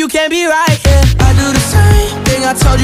can't be right, yeah. I do the same thing I told you